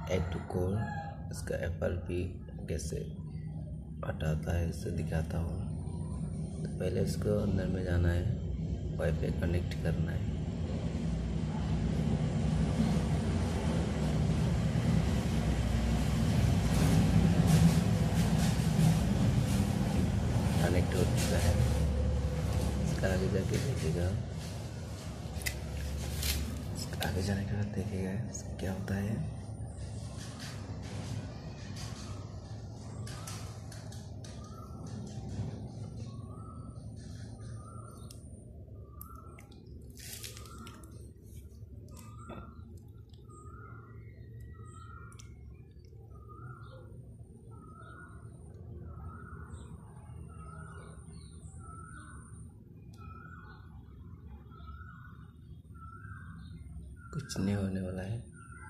Add to code, इसका FRP कैसे हटाता है इसे दिखाता हूँ। तो पहले इसको अंदर में जाना है, वाईफाई कनेक्ट करना है। कनेक्ट हो चुका है। इसका आगे जाके देखिएगा, इसका आगे जाने के बाद देखिएगा क्या होता है। कुछ नहीं होने वाला है।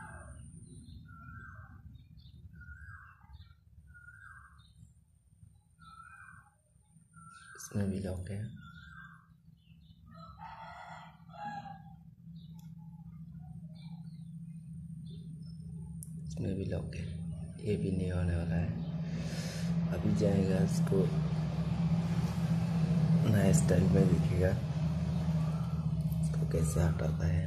इसमें भी लॉक है। इसमें भी लॉक है। ये भी नहीं होने वाला है। अभी जाएगा, इसको नया स्टाइल में दिखेगा, इसको कैसे हटाता है।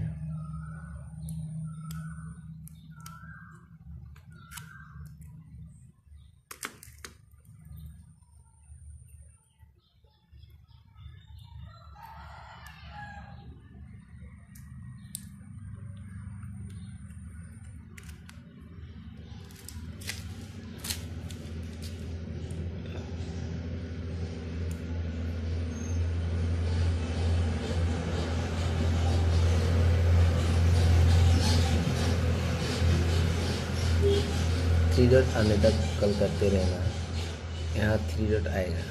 थ्री डॉट आने तक कल करते रहना है। यहाँ 3 डॉट आएगा,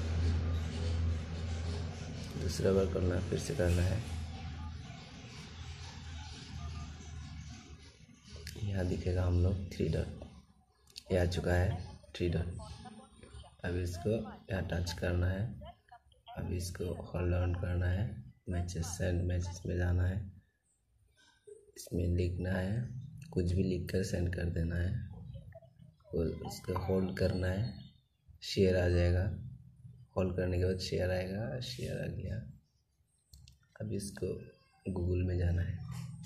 दूसरा बार करना, फिर से करना है। यहाँ दिखेगा हम लोग 3 डॉट, ये आ चुका है 3 डॉट। अभी इसको यहाँ टच करना है। अभी इसको होल्ड ऑन करना है। मैसेज, सेंड मैसेज में जाना है। इसमें लिखना है, कुछ भी लिख कर सेंड कर देना है। उसको होल्ड करना है, शेयर आ जाएगा। होल्ड करने के बाद शेयर आएगा, शेयर आ गया। अब इसको गूगल में जाना है।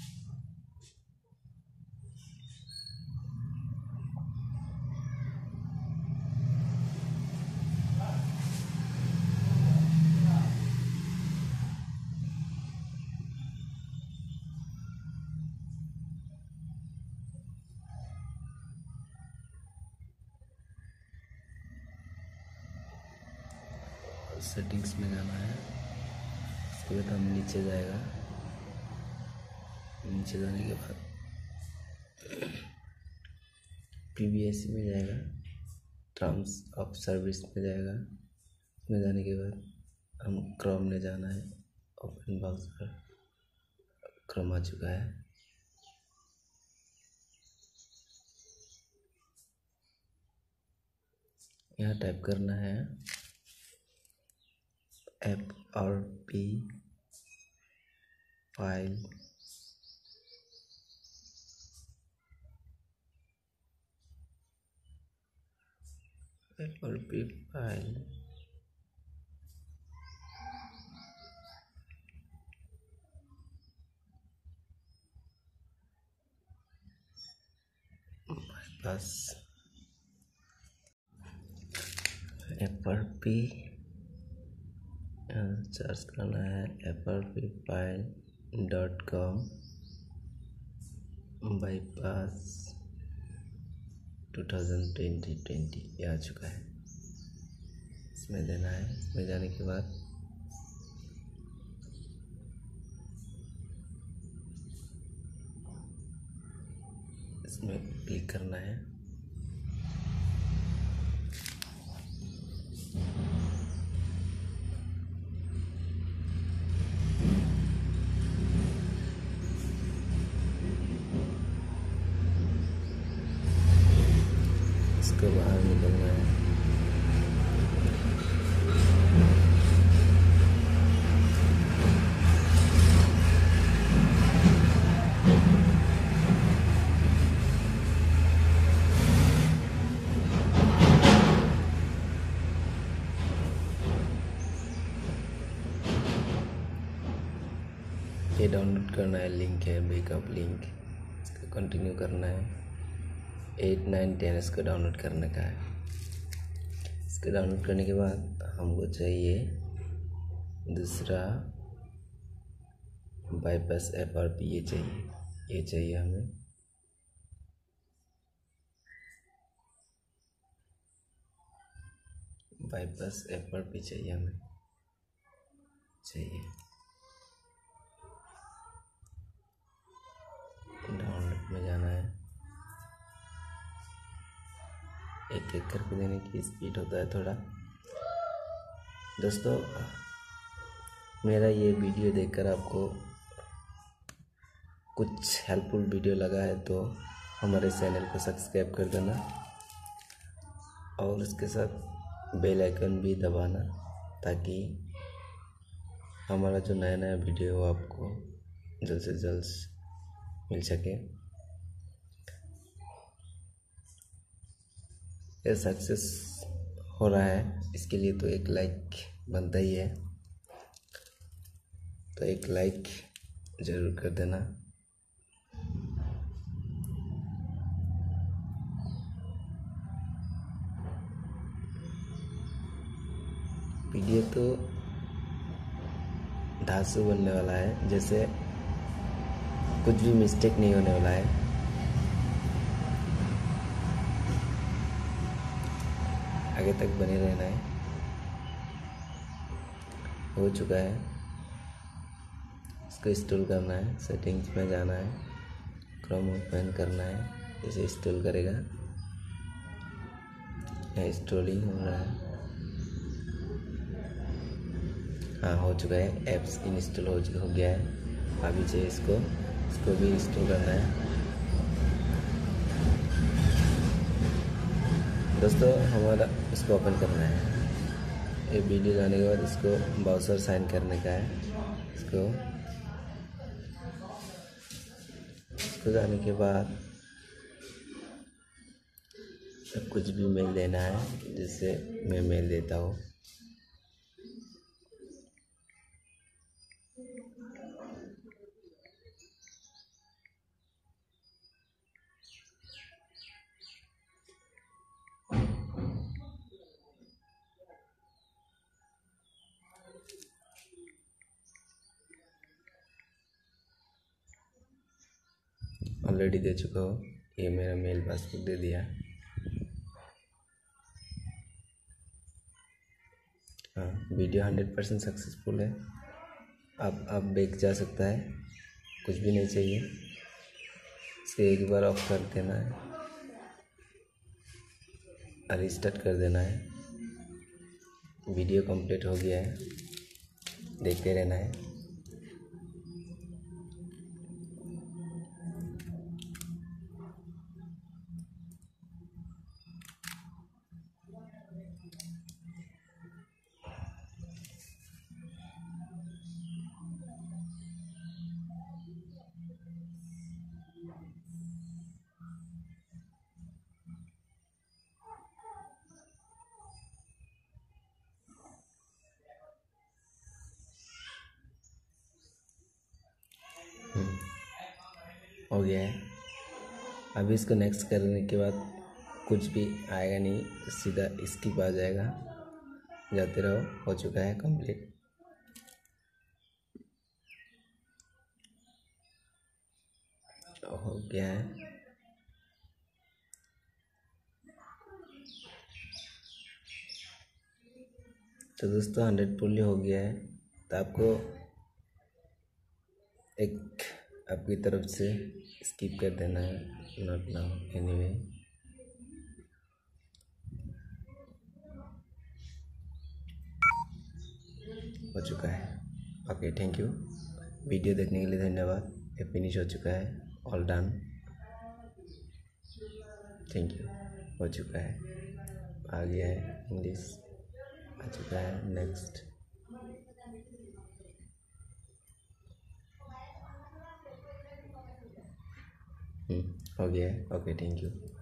सेटिंग्स में जाना है। उसके बाद हम नीचे जाएगा। नीचे जाने के बाद PBSC में जाएगा, टर्म्स ऑफ सर्विस में जाएगा। इसमें जाने के बाद हम क्रोम में जाना है। ओपन ब्राउज़र, क्रोम आ चुका है। यहाँ टाइप करना है FRP फाइल FRP फाइल बस FRP सर्च करना है। frpfile.com बाईपास 2020 ये आ चुका है। इसमें देना है। इसमें जाने के बाद इसमें क्लिक करना है। इसको बाहर निकलना है। डाउनलोड करना है, लिंक है बैकअप लिंक, इसको कंटिन्यू करना है। 8, 9, 10 इसको डाउनलोड करने का है। इसको डाउनलोड करने के बाद हमको चाहिए दूसरा बाईपास FRP, ये चाहिए हमें। बाईपास FRP चाहिए हमें, डाउनलोड में जाना है। एक एक करके देने की स्पीड होता है थोड़ा। दोस्तों, मेरा ये वीडियो देखकर आपको कुछ हेल्पफुल वीडियो लगा है तो हमारे चैनल को सब्सक्राइब कर देना और उसके साथ बेल आइकन भी दबाना, ताकि हमारा जो नया नया वीडियो हो आपको जल्द से जल्द मिल सके। ये सक्सेस हो रहा है, इसके लिए तो एक लाइक बनता ही है, तो एक लाइक ज़रूर कर देना। वीडियो तो धांसू बनने वाला है, जैसे कुछ भी मिस्टेक नहीं होने वाला है। आगे तक बने रहना है। हो चुका है, इसको इंस्टॉल करना है। सेटिंग्स में जाना है, क्रोम ओपन करना है, इसे इंस्टॉल करेगा। इंस्टॉलिंग हो रहा है। हाँ, हो चुका है, ऐप्स इंस्टॉल हो गया है। अभी चाहिए इसको भी इंस्टॉल करना है। दोस्तों, हमारा इसको ओपन करना है। ये वीडियो जाने के बाद इसको ब्राउज़र साइन करने का है। इसको जाने के बाद कुछ भी मेल देना है, जिससे मैं मेल देता हूँ। ऑलरेडी दे चुका हूँ, ये मेरा मेल पासबुक दे दिया। हाँ, वीडियो 100% सक्सेसफुल है। अब बैक जा सकता है, कुछ भी नहीं चाहिए। इसे एक बार ऑफ कर देना है, रिस्टार्ट कर देना है। वीडियो कंप्लीट हो गया है, देखते रहना है। हो गया है। अभी इसको नेक्स्ट करने के बाद कुछ भी आएगा नहीं, सीधा स्किप आ जाएगा। जाते रहो। हो चुका है कंप्लीट। हो गया है। तो दोस्तों, 100% हो गया है। तो आपको एक आपकी तरफ से स्किप कर देना है, नॉट नाउ एनीवे। हो चुका है। Okay, thank you. वीडियो देखने के लिए धन्यवाद। ये फिनिश हो चुका है, ऑल डन। Thank you. हो चुका है, आ गया है इंग्लिश, आ चुका है। नेक्स्ट। हो गया है। Okay, thank you.